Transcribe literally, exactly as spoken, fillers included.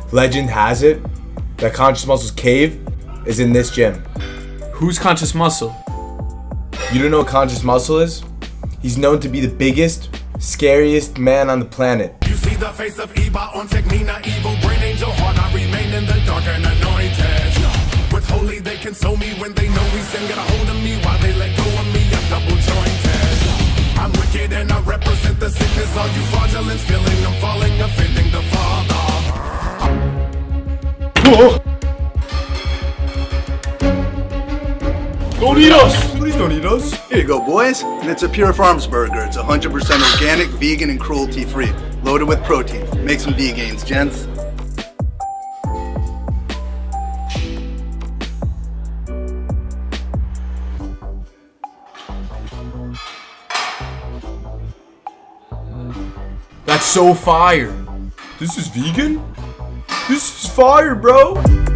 Legend has it that Conscious Muscle's cave is in this gym. Who's Conscious Muscle? You don't know what Conscious Muscle is? He's known to be the biggest, scariest man on the planet. You see the face of Eba on Technina, evil brain angel heart. I remain in the dark and anointed. With holy they console me when they know we sin. Get a hold of me while they let go of me. I'm double jointed. I'm wicked and I represent the sickness. All you fraudulence feeling I'm falling, offending the Father. Oh. Don't eat us! Please don't eat us. Here you go, boys. And it's a Apura Farms burger. It's one hundred percent organic, vegan, and cruelty-free. Loaded with protein. Make some V-gains, gents. That's so fire. This is vegan? This is fire, bro.